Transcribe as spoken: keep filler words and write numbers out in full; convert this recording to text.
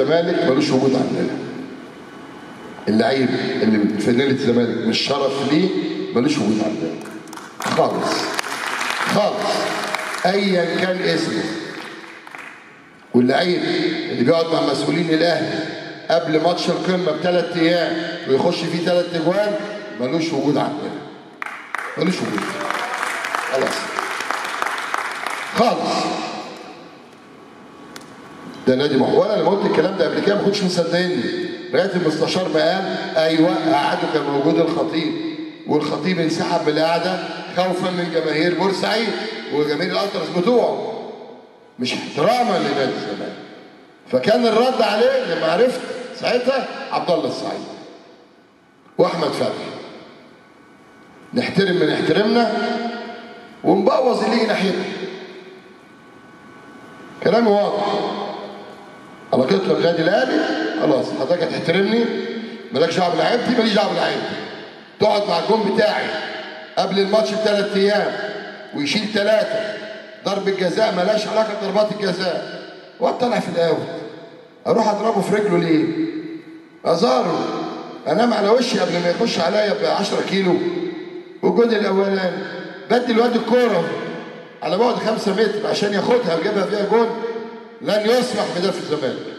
الزمالك ملوش وجود عندنا. اللعيب اللي في نادي الزمالك مش شرف ليه ملوش وجود عندنا خالص خالص ايا كان اسمه. واللعيب اللي بيقعد مع مسؤولين الاهلي قبل ماتش القمه بثلاث ايام ويخش فيه ثلاث اجوان ملوش وجود عندنا. ملوش وجود خلاص خالص. ده نادي محور. وانا لما قلت الكلام ده قبل كده ما كنتش مصدقني لغايه المستشار ما قال ايوه قعدوا كان موجود الخطيب والخطيب انسحب من القعده خوفا من جماهير بورسعيد وجماهير الالتراس بتوعه مش احتراما لنادي الزمالك. فكان الرد عليه لما عرفت ساعتها عبد الله السعيد واحمد فتحي نحترم من احترامنا ونبوظ اللي يجي ناحيتنا. كلامي واضح. انا قلت لك نادي الاهلي خلاص حضرتك هتحترمني مالكش دعوه بلعيبتي ماليش دعوه بلعيبتي. تقعد مع الجون بتاعي قبل الماتش بثلاث ايام ويشيل ثلاثه ضربه جزاء مالهاش علاقه بضربات الجزاء واطلع في الاول اروح اضربه في رجله ليه؟ ازاره انام على وشي قبل ما يخش عليا ب عشرة كيلو. والجون الاولاني بدي الواد الكوره على بعد خمسة متر عشان ياخدها ويجيبها فيها جون. لن يسمح بده في الزمالك.